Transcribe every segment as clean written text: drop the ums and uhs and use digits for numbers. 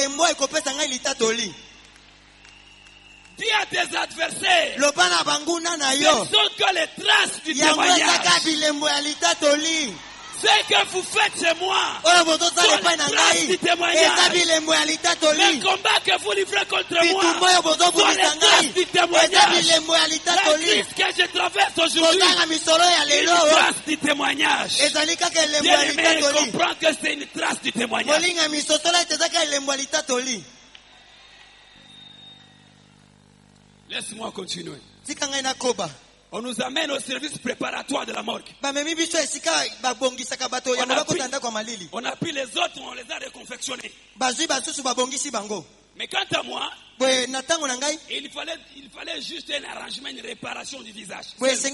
Dis à tes adversaires, ce sont que les traces du témoignage. Ce que vous faites chez moi, sont les traces du témoignage. Le combat que vous livrez contre moi, sont les traces du témoignage. La crise que je traverse aujourd'hui, c'est une trace du témoignage. Bien-aimé, comprends que c'est une trace du témoignage. Laisse-moi continuer. On nous amène au service préparatoire de la morgue. On a pris les autres, on les a reconfectionnés. Mais quant à moi, il fallait juste un arrangement, une réparation du visage.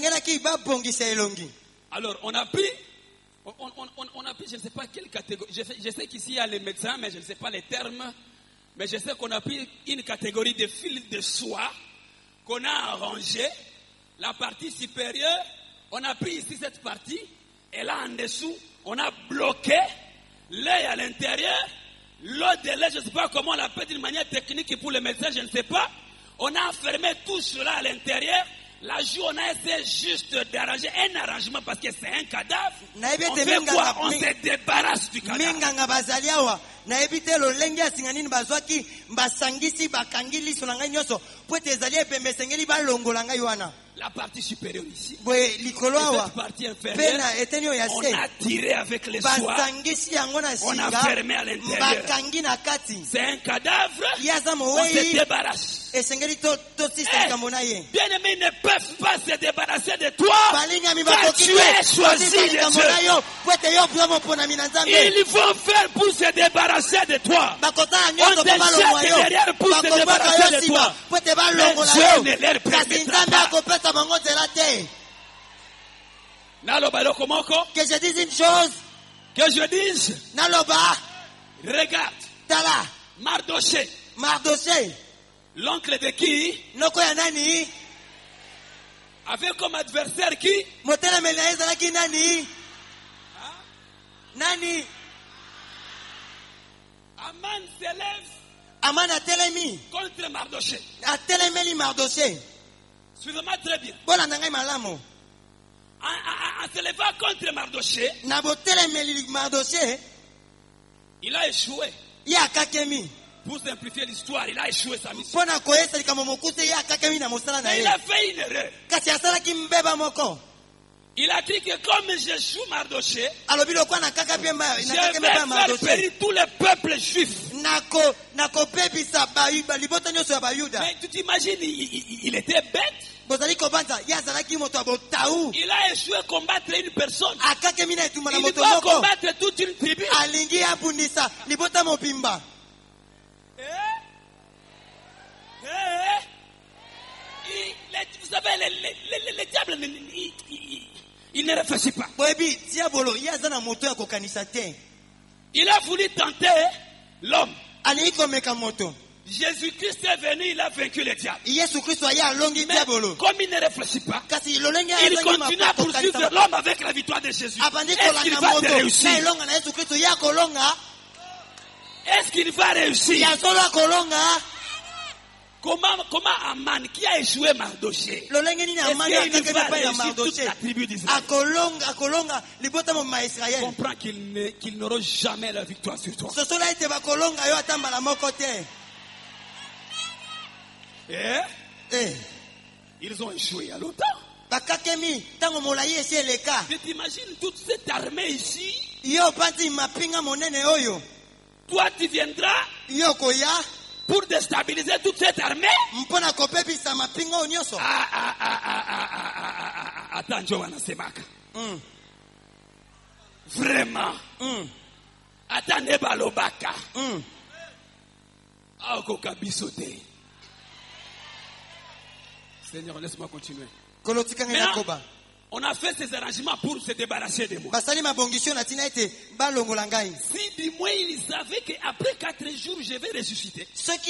Alors on a pris, je ne sais pas quelle catégorie. Je sais qu'ici il y a les médecins, mais je ne sais pas les termes. Mais je sais qu'on a pris une catégorie de fils de soie qu'on a arrangé. La partie supérieure, on a pris ici cette partie, et là en dessous, on a bloqué l'œil à l'intérieur, l'autre de l'œil, je ne sais pas comment on l'appelle d'une manière technique pour les médecins, je ne sais pas. On a fermé tout cela à l'intérieur. La joue, on a essayé juste d'arranger un arrangement parce que c'est un cadavre. On fait quoi? On se débarrasse du cadavre. La partie supérieure ici, et cette partie inférieure, on a tiré avec les soies, on a fermé à l'intérieur. C'est un cadavre, on se débarrasse. Bien-aimés ne peuvent pas se débarrasser de toi quand tu es choisi de Dieu. Ils vont faire pour se débarrasser de toi. On te jette derrière pour se débarrasser de toi. Mais Dieu ne leur permettra pas. Que je dise une chose. Que je dise. Regarde. Tala. Mardoché. L'oncle de qui? Avait comme adversaire qui? Nani. Aman s'élève. Aman a telemi. Contre Mardoché. A telemeli Mardoché. Suivez-moi très bien. En se levant contre Mardoché, il a échoué. Pour simplifier l'histoire, il a échoué sa mission. Mais il a fait une erreur. Il a dit que comme j'échoue Mardoché, je vais faire périr tous les peuples juifs. Mais tu t'imagines, il était bête. Il a échoué à combattre une personne. Il doit combattre toute une tribu. Vous savez, les diables, il ne réfléchit pas. Il a voulu tenter l'homme. Jésus-Christ est venu, il a vaincu les diables. Mais comme il ne réfléchit pas, il continue à poursuivre l'homme avec la victoire de Jésus. Est-ce qu'il va réussir? Est-ce qu'il va réussir? Comment Aman qui a échoué Mardoché, est-ce qu'il va réussir toute la tribu d'Israël? Comprends qu'ils n'auront jamais la victoire sur toi. Ils ont échoué il y a longtemps. Tu t'imagines toute cette armée ici? Toi tu viendras pour déstabiliser toute cette armée? Attends, Johanna Semaka. Vraiment. Attendez, Balobaka. Seigneur, laisse-moi continuer. Maintenant, on a fait ces arrangements pour se débarrasser de moi. Si du moins ils savaient qu'après 4 jours, je vais ressusciter. Cette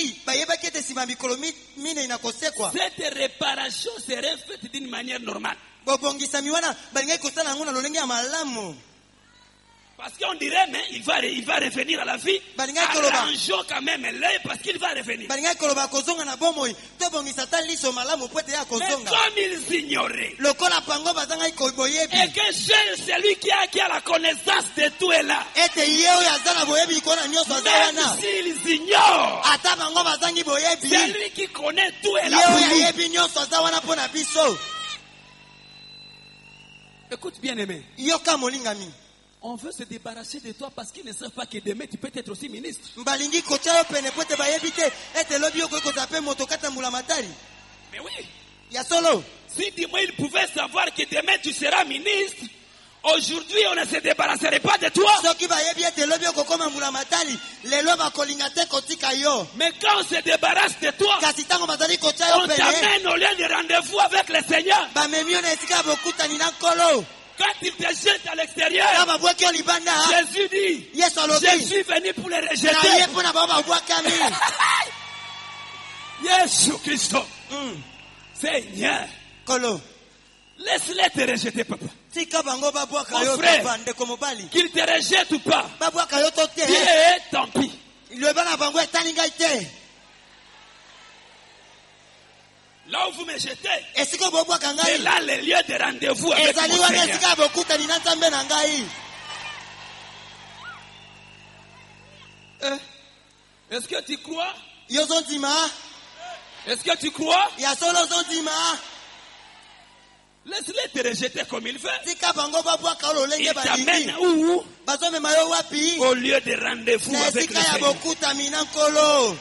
réparation serait faite d'une manière normale. Parce Parce qu'on dirait, mais il va revenir à la vie. Balinga koloba. Arrangeons quand même l'œil parce qu'il va revenir. Balinga koloba kozonga na bomoi. To bongisa ta liso malamu po ete ya Mais kozonga. comme ils ignoraient, Lokola pango bazanga ikoboyebi. et que seul celui qui a la connaissance de tout est là. Ete yeo ya zana boyebi kona nyoso za Même wana. s'ils ignorent, Ata bango bazangi boyebi. celui qui connaît tout est là Yeo pour ya nous. yebi nyoso za wana po na biso. Écoute bien aimé. Yoka molingami. On veut se débarrasser de toi parce qu'ils ne savent pas que demain tu peux être aussi ministre. Mbalingi kocha yo pene po ete bayebi te. Ete lobi yo ko tape moto kata mbula matari. Mais oui, Ya solo. si dis-moi ils pouvaient savoir que demain tu seras ministre, aujourd'hui on ne se débarrasserait pas de toi. Soki bayebi ete lobi yo kokoma mbula matari. Lelo bakolinga te kotika yo. Mais quand on se débarrasse de toi, Kasi tango bazali kocha yo on pene. t'amène au lieu de rendez-vous avec le Seigneur. Bamemi yo na esika bokutani na nkolo. Quand il te jette à Na l'extérieur, babwaki yo libanda. Jésus dit, Yesu alobi. je suis venu pour les Na ye rejeter. mpo na bao babwakami. Jésus Christ, Mm. Seigneur, Kolo. laisse-les te rejeter, papa. Tika bango babwaka Mon yo frère. papa ndeko mobali. Qu'ils te rejettent ou pas, Babwaka yo to te. tant pis. Loba na bango etali ngai te. Là où vous me jetez, Esika bobwaka c'est ngai. là le lieu de rendez-vous avec Ezali mon wana Seigneur. esika bokutani na nzambe na ngai. Est-ce que tu crois? Yo zondima. Est-ce que tu crois? Ya solo zondima. Laisse-les te rejeter comme il fait. Tika bango babwaka lo Il lenge t'amène balingi. où? Bazomema yo wapi? Au lieu de rendez-vous Na avec le esika ya Seigneur. bokutami na nkolo.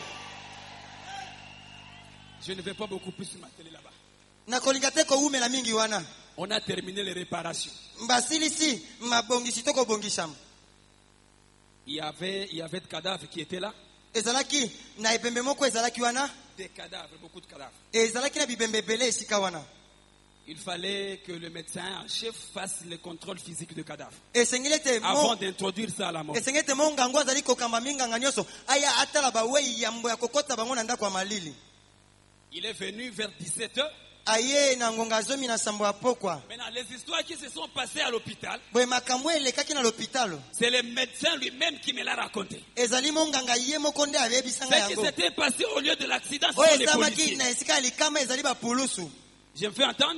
Je ne vais pas beaucoup plus m'atteler là-bas. Nakolinga te kowumela mingi wana. On a terminé les réparations. Basilisi mabongisi to kobongisama. Il y avait des cadavres qui étaient là. Ezalaki na ebembe moko ezalaki wana. Des cadavres, beaucoup de cadavres. Ezalaki na bibembe ebele esika wana. Il fallait que le médecin en chef fasse le contrôle physique de cadavres Esengeli ete avant mo d'introduire ça à la mort. esengeli ete mongango azali kokamba minganga nyonso aya atala bawei yambo ya kokota bango na ndako ya malili. Il est venu vers 17h. Aye na ngonga zomi na sambo ya pokwa. Maintenant, les histoires qui se sont passées à l'hôpital, Boye makambo elekaki na l'hôpital. c'est le médecin lui-même qui me l'a raconté. Ezali monganga ye moko nde ayebisanga Ce qui yango. s'était passé au lieu de l'accident, ce Oyo sont les ezamaki policiers. na esika ya likama ezali bapulusu. Je me fais entendre.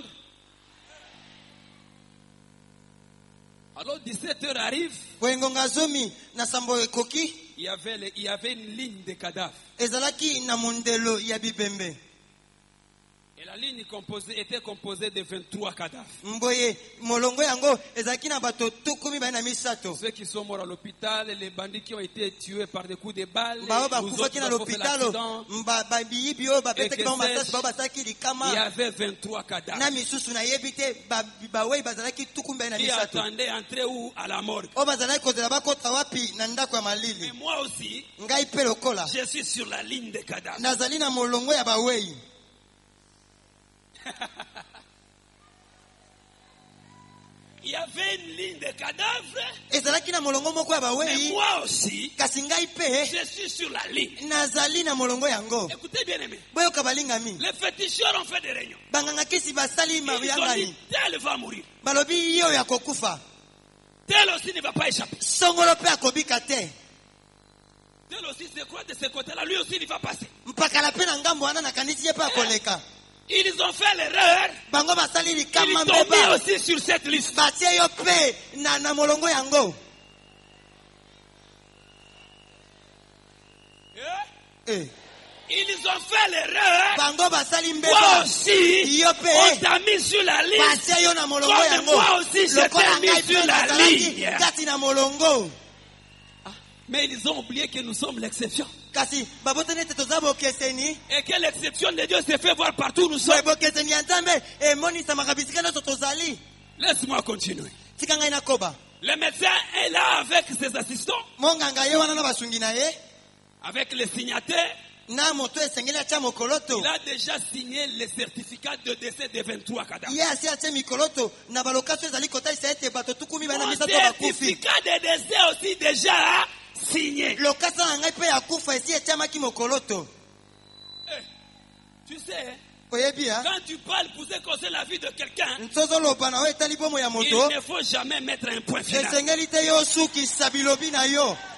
Alors 17h arrive, Boye ngonga zomi na sambo ekoki il y avait une ligne de cadavres. ezalaki na mondelo ya bibembe. Et la ligne était composée de 23 cadavres. Mboye molongo yango ezalaki na bato tukumi bana misato. Ceux qui sont morts à l'hôpital, les bandits qui ont été tués par des coups de balle, Bao nous autres bakufaki qui na avons fait l'hôpital l'accident. babiyibi oyo bapetaki Et bango que masasi bao basalaki Il y likama avait 23 cadavres na misusu nayebi te bawei bazalaki tukumi bana qui misato attendaient entrer où? À la morgue. oyo bazalaki kozela bakota wapi na ndako ya Mais malili. moi aussi, Ngai mpe lokola je suis sur la ligne des cadavres. nazali na molongo ya bawei. Il y avait une ligne de cadavres, Ezalaki na molongo moko ya mais bawei moi aussi, kasi ngai mpe je suis sur la ligne. nazali na molongo yango. Écoutez bien aimé, Boyoka balingami les féticheurs ont fait des réunions. banganga kisi basali Ils ont mayangani dit, tel va mourir, balobi yo ya kokufa tel aussi ne va pas échapper. songolo mpe akobika te Tel aussi se croit de ce côté-là, lui aussi il va passer. mpakala mpe na ngambo wana nakanisi ye mpe akoleka. Ils ont fait l'erreur, Bango basali ils likama t'ont mis mbeba aussi sur cette liste. batie yo mpe na molongo yango. Eh. Ils ont fait l'erreur, Bango basali toi mbeba aussi, yo on mpe t'a mis sur la liste. batie yo na molongo Comme yango moi aussi, j'étais lokola mis ngai sur mpe la nazalaki ligne. kati na molongo. Mais ils ont oublié que nous sommes l'exception. Kasi babotani ete toza bokeseni Et que l'exception de Dieu se fait voir partout où nous boye sommes. bokeseni ya nzambe emonisamaka bisika nyonso tozali. Laisse-moi continuer. Tika ngai nakoba Le médecin est là avec ses assistants, monganga ye wana na basungi na ye avec les signataires. na moto esengeli atia mokoloto Il a déjà signé le certificat de décès de 23 cadavres. ye asi atie mikoloto na balokasi ezali kotalisa ete bato tukumi bana Mon misato bakufi. certificat de décès aussi déjà signé. Lokasa na ngai mpe ya kufa esi etiamaki mokoloto. Tu sais, hein, oyebi ya Quand tu parles pour causer la vie de quelqu'un, ntozoloba na yo etali bomo ya il moto ne faut jamais mettre un point final. esengeli te yo osukisa bilobi na yo